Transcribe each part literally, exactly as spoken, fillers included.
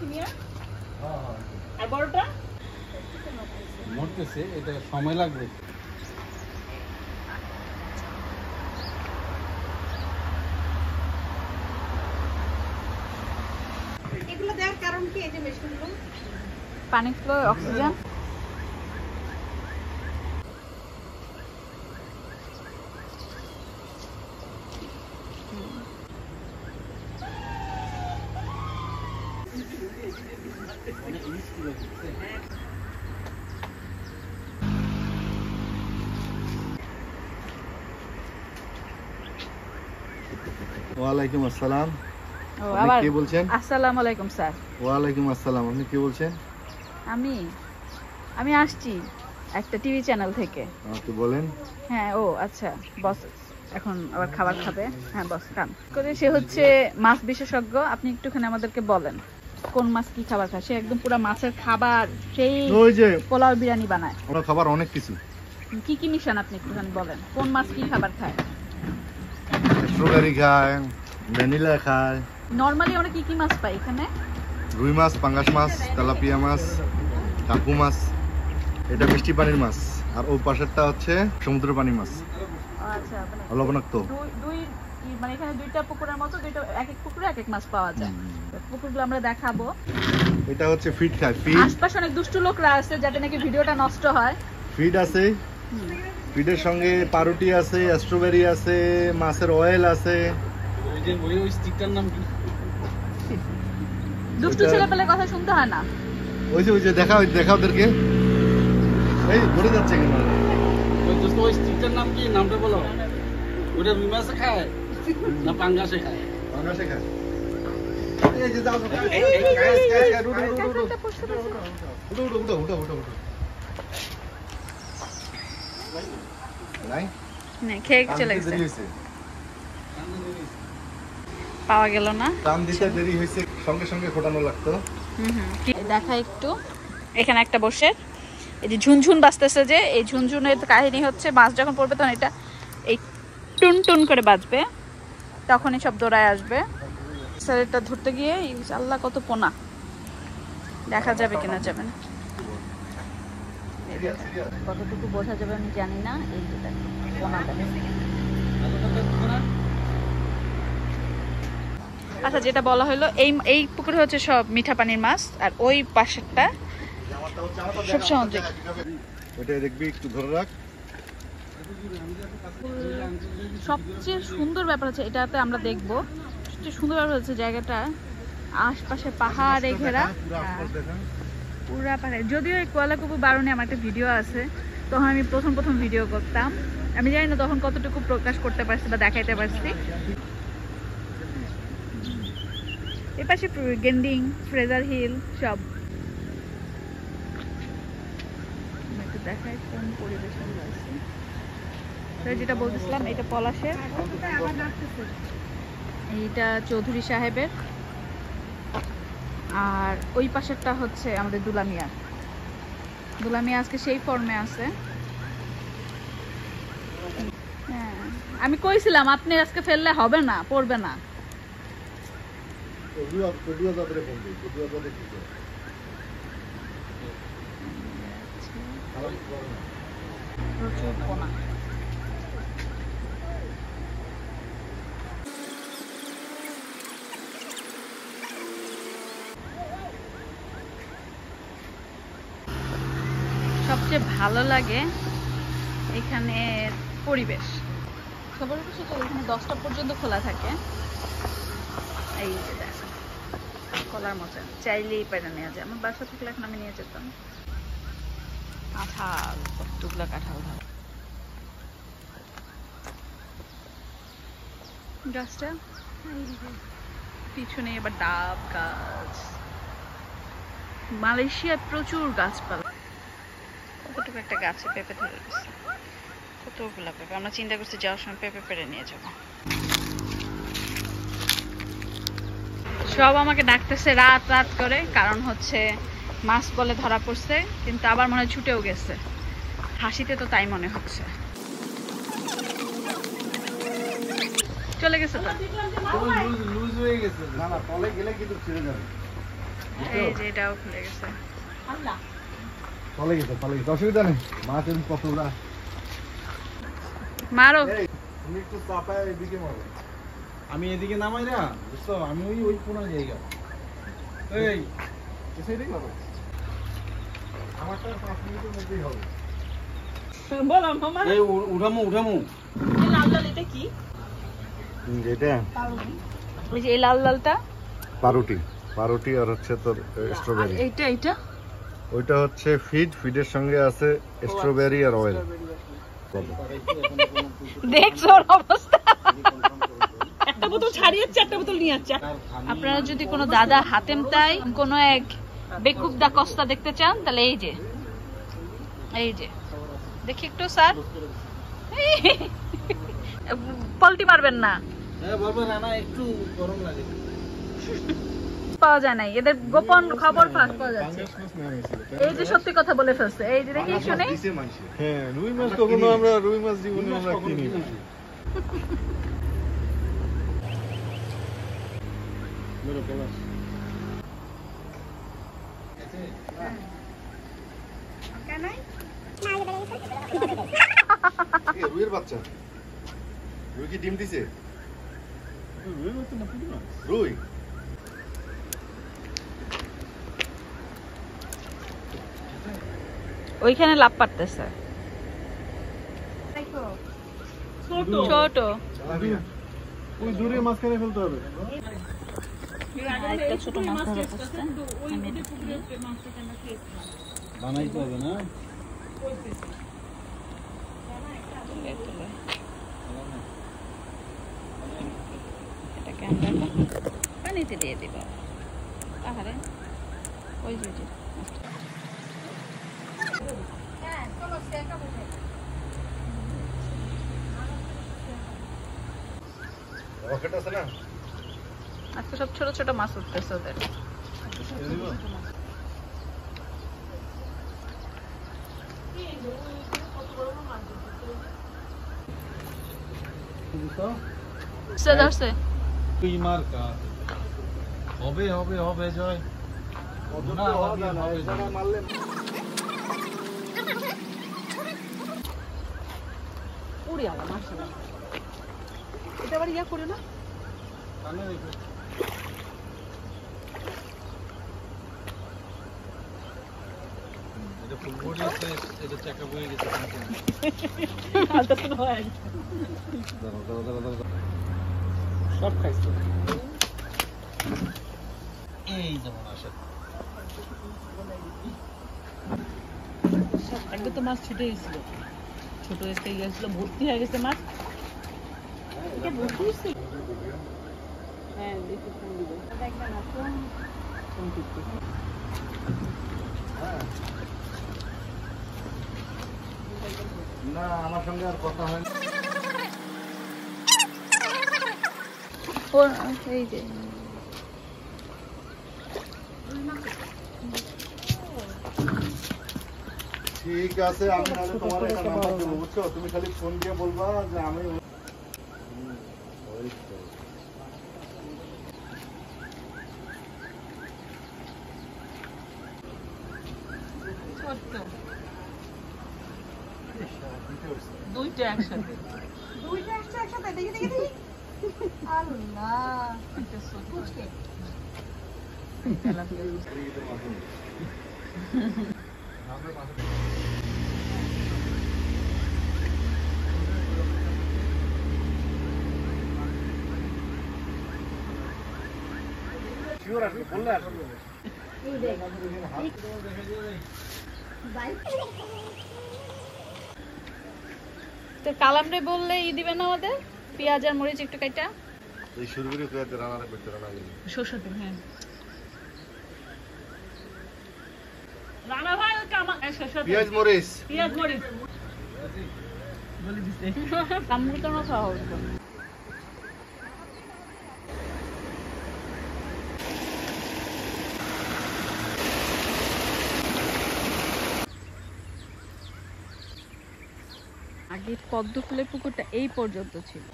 মিয়া? আর বড়টা? মরতেছে, এটা সময় লাগবে। এগুলো দেওয়ার কারণ কি? এই যে মেশিনগুলো পানি ফ্লো, অক্সিজেন। ওয়ালাইকুম আসসালাম। ও আপনি আবার কে বলছেন? আসসালামু আলাইকুম স্যার। ওয়ালাইকুম আসসালাম। আপনি কে বলছেন? আমি আমি আসছি একটা টিভি চ্যানেল থেকে। আমাকে বলেন। হ্যাঁ, ও আচ্ছা, বস এখন আবার খাবার খাবে। হ্যাঁ বস খান করে। সে হচ্ছে মাছ বিশেষজ্ঞ। আপনি একটুখানি আমাদেরকে বলেন কোন মাছ কি খাবার খায়। সে একদম পুরো মাছের খাবার, সেই ওই যে পোলাও বিরিয়ানি বানায়। ওরা খাবার অনেক কিছু। কি কি মিশান আপনি একটুখানি বলেন, কোন মাছ কি খাবার খায়? স্ট্রবেরি খায়, ভ্যানিলা খায়। নরমালি আমরা কি কি মাছ পাই এখানে? রুই মাছ, পাঙ্গাস মাছ, তেলাপিয়া মাছ, কাকু মাছ। এটা মিষ্টি পানির মাছ। আর ওই পাশেরটা হচ্ছে সমুদ্র পানির মাছ, আচ্ছা, মানে লবণাক্ত। দুই দুই মানে এখানে দুইটা পুকুরের মতো, দুইটা এক এক পুকুরে এক এক মাছ পাওয়া যায়। পুকুরগুলো আমরা দেখাবো। এটা হচ্ছে ফিড খায়, ফিড। আশপাশে অনেক দুষ্টু লোকরা আছে যাতে নাকি ভিডিওটা নষ্ট হয়। ফিড আছে, ফিডের সঙ্গে পাউরুটি আছে, স্ট্রবেরি আছে, মাছের অয়েল আছে। ওই যে ওই ওই স্টিকটার নাম কি? দুষ্টু ছেলেপেলের কথা শুনতে হয় না। ওই যে ওই যে দেখা দেখা ওদেরকে। এই ঘুরে যাচ্ছে কেন? ওই দোস্ত ওই স্টিকটার নাম কি? নামটা বলো। ওটা রুই মাছে খায় না পাঙ্গাসে খায়? পাঙ্গাসে খায়। এই যে যাও, এই, এই, গাইস গাইস গাইস, উঠো উঠো উঠো একটা পড়ছে না। উঠো উঠো উঠো উঠো উঠো উঠো। নাই নে খেয়ে চলে গেছে, দেরি হয়েছে, পাওয়া গেল না। দাম দিতে দেরি হয়েছে, সঙ্গে সঙ্গে খোটানো লাগতো। হুম হুম দেখা একটু এখানে একটা বসে এই যে ঝুনঝুন বাজতেছে, যে এই ঝুনঝুনের কাহিনী হচ্ছে মাছ যখন পড়বে তখন এটা এই টুন টুন করে বাজবে, তখনই সব দৌড়ায় আসবে। স্যার এটা ধরতে গিয়ে আল্লাহ কত পোনা, দেখা যাবে কিনা যাবে না, কতটুকু বোঝা যাবে আমি জানি না। এই যে দেখো পোনাটা। আচ্ছা, যেটা বলা হলো এই এই পুকুরে হচ্ছে সব মিঠা পানির মাছ, আর ওই পাশেরটা সব সামুদ্রিক। ওটা দেখবি, একটু ধরে রাখ। সবচেয়ে সুন্দর ব্যাপার হচ্ছে এটাতে আমরা দেখবো, সবচেয়ে সুন্দর ব্যাপার হচ্ছে জায়গাটা আশপাশে পাহাড়ে ঘেরা, পুরা পাহাড়ে। যদিও এই কোয়ালাকুপু বারণে আমার একটা ভিডিও আছে, তখন আমি প্রথম প্রথম ভিডিও করতাম, আমি জানি না তখন কতটুকু প্রকাশ করতে পারছি বা দেখাইতে পারছি। এর পাশে গেন্ডিং, ফ্রেজার হিল সব দেখায় কোন পরিবেশে আছে। যেটা বলতেছিলাম এটা পলাশের, এইটা চৌধুরী সাহেবের, আর ওই পাশেরটা হচ্ছে আমাদের দুলামিয়া। দুলামিয়া আজকে সেই ফর্মে আছে। হ্যাঁ, আমি কইছিলাম আপনি আজকে ফেললে হবে না, পড়বে না। প্রচুর পোনা। সবচেয়ে ভালো লাগে এখানে পরিবেশ। খবর হচ্ছে এখানে দশটা পর্যন্ত খোলা থাকে। এই যে দেখো কলার মোচা, চাইলেই পেরে নেওয়া যায়। আমার বাসা থাকলে এখন আমি নিয়ে যেতাম। কাঁঠাল, কতগুলো কাঁঠাল ধর গাছটা। পিছনে এবার ডাব গাছ। মালয়েশিয়ায় প্রচুর গাছপালা। কতটুকু একটা গাছে পেঁপে ধরে গেছে, কতগুলা পেঁপে। আমরা চিন্তা করছি যাওয়ার সময় পেঁপে পেরে নিয়ে যাবো। সব আমাকে ডাকতেছে রাত রাত করে, কারণ হচ্ছে মাছ বলে ধরা পড়ছে, কিন্তু আবার মনে হয় ছুটেও গেছে। হাসিতে তো তাই মনে হচ্ছে। চলে গেছে তো, লুজ হয়ে গেছে। না না, তলে গেলে কিন্তু ছিঁড়ে যাবে। এই যে এটাও খুলে গেছে। আল্লাহ চলে গেছে চলে গেছে অসুবিধা নেই মাছ এমনি কতগুলা মারো। তুমি একটু চাপায় এদিকে মারো। আমি এদিকে নামাই না বুঝছো, আমি ওই ওই কোন জায়গা এই সেটাই মারো আমারটা পাঁচ মিনিটের মধ্যেই হবে। বলো মামা এই উ- উঠামু উঠামু এই লাল লাল এটা কি? এটা ওই যে এই লাল লালটা, পাউরুটি পাউরুটি আর হচ্ছে তোর স্ট্রবেরি। এইটা এইটা ওইটা হচ্ছে ফিড ফিডের সঙ্গে আছে স্ট্রবেরি আর অয়েল। দেখছো ওর অবস্থা। একটা বোতল ছাড়িয়ে চারটা বোতল নিয়ে আসছে। আপনারা যদি কোনো দাদা হাতেম তাই কোনো এক বেকুব দা কস্তা দেখতে চান তাহলে এই যে এই যে দেখি একটু স্যার পল্টি মারবেন না, হ্যাঁ বলবো রানা একটু গরম লাগে। পাওয়া যায় নাই, এদের গোপন খবর ফাঁস পাওয়া যাচ্ছে। এই যে সত্যি কথা বলে ফেলছে, এই যে দেখি শুনে। হ্যাঁ রুই মাছ কখনো আমরা রুই মাছ জীবনে আমরা কিনি না। এ, রুইয়ের বাচ্চা রুই কি ডিম দিছে? রুই ওইখানে লাভ পারতেছে ছোট। ওই দূরে মাঝখানে ফেলতে হবে। একটা ছোট মাছ ধরে পড়ছে। বানাইতে হবে না এটাকে আমরা পানিতে দিয়ে দিব। আহারে ওই যে ওই যে রকেট আছে না? আজকে সব ছোট ছোট মাছ উঠতেছে ওদের। সে ধরছে তুই মার কা হবে হবে হবে জয় না হবে হবে না মারলে উড়ে আলা মাশাআল্লাহ। এটা আবার ইয়া করে না কানে রেখে এটা ফুল বডি আছে, এটা চাকা বয়ে গেছে। হালকা তো হয়। দাঁড়াও দাঁড়াও দাঁড়াও দাঁড়াও সব খাইছো এই যেমন আসে একবার তো মাছ ছুটে গেছিল, ছোট একটা ইয়ে ছিল, ভর্তি হয়ে গেছে মাছ। এটা ভর্তি হয়েছে। হ্যাঁ দেখি ফোন দিব। দেখবেন না ফোন ফোন করতে। না আমার সঙ্গে আর কথা হয় না। এই যে ঠিক আছে আমি নাহলে তোমার একটা নাম্বার দেবো বুঝছো, তুমি খালি ফোন দিয়ে বলবা যে আমি দুইটা একসাথে দুইটা একসাথে একসাথে দেখি দেখি দেখি আল্লাহ এটা সত্যি শিওর আসবে বললে আসবে। তো কালামরে বললে ই দিবেন না আমাদের পেঁয়াজ আর মরিচ একটু কাইটা। এই শুরুগুলো তুই এত রান্না করতে রান্না করবি সরষে তেল হ্যাঁ রানা ভাই কামা সরষে তেল পেঁয়াজ মরিচ পেঁয়াজ মরিচ বলে দিছে কামড় তো না খাওয়া হতো। আগে পদ্ম ফুলের পুকুরটা এই পর্যন্ত ছিল,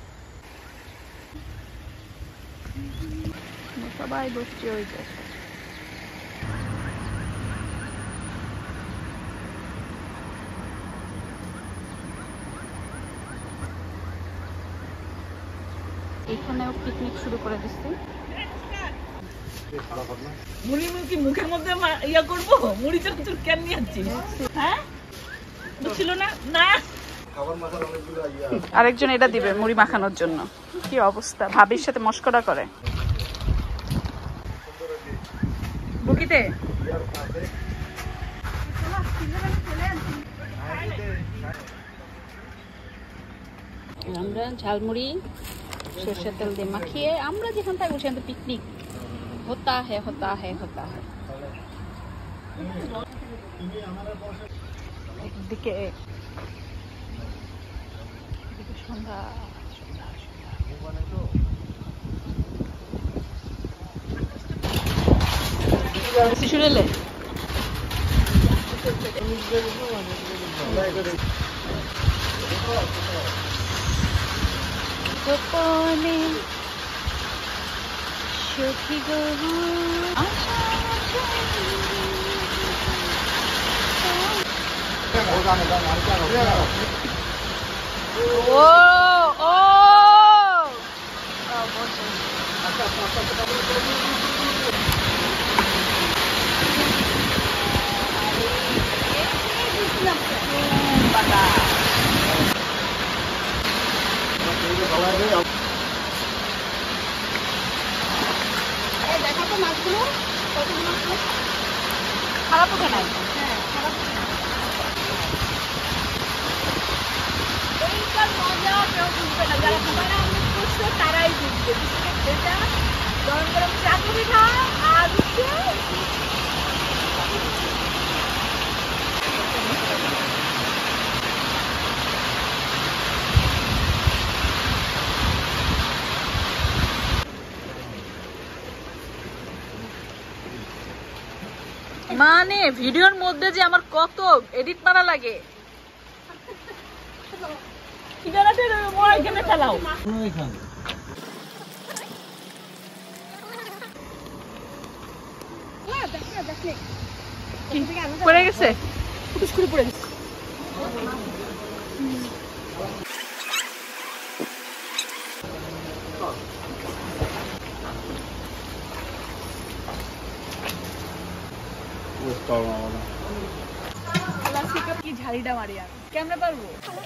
সবাই বসছে ওই পাশে। এখানেও পিকনিক শুরু করে দিচ্ছি। মুড়ি মুড়ি মুখের মধ্যে মা- ইয়া করবো, মুড়ি চানাচুর কেন নিয়ে যাচ্ছিস? হ্যাঁ বুঝছিল না না আরেকজন এটা দিবে মুড়ি মাখানোর জন্য। কি অবস্থা, ভাবির সাথে মস্করা করে। বুকিতে আমরা ঝালমুড়ি সরষের তেল দিয়ে মাখিয়ে আমরা যেখান থেকে বসে পিকনিক হতা হে হতা হে হতা হে। একদিকে একদিকে সন্ধ্যা সন্ধ্যা সন্ধ্যা শুনেলে গোপনে সখী গো আশা ও ও দেখা তো মাছগুলো কতগুলো খারাপ ওঠে নাই। হ্যাঁ খারাপ এইটার মজা কেউ বুঝবে না, যারা সবাই অমৃত করছে তারাই বুঝবে। যেটা গরম গরম চাটুরি খা আর হচ্ছে মানে ভিডিওর মধ্যে যে আমার কত এডিট মারা লাগে। চালাও পড়ে গেছে, ফুটুস করে পড়ে গেছে। কি ঝাড়িটা মারি আর কেমনে পারবো?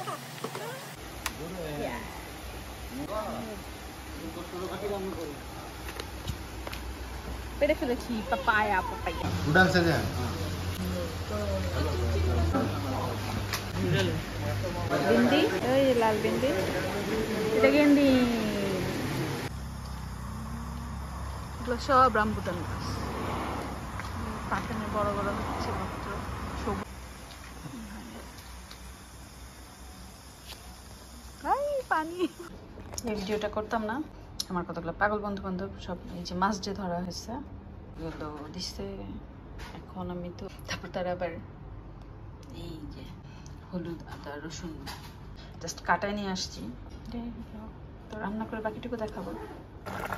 পেরে ফেলেছি পাপায়া পাপায়া। বিন্দি ওই লাল বিন্দি, এটা গেন্দি, এগুলো সব রামবুটান গাছ। পাতানে বড় বড় হচ্ছে মাত্র সবুজ। পানি এই ভিডিওটা করতাম না, আমার কতগুলো পাগল বন্ধু বান্ধব সব এই যে মাছ যে ধরা হয়েছে এগুলো দিচ্ছে। এখন আমি তো তারপর তারা আবার এই যে হলুদ আদা রসুন জাস্ট কাটায় নিয়ে আসছি, তো রান্না করে বাকিটুকু দেখাবো।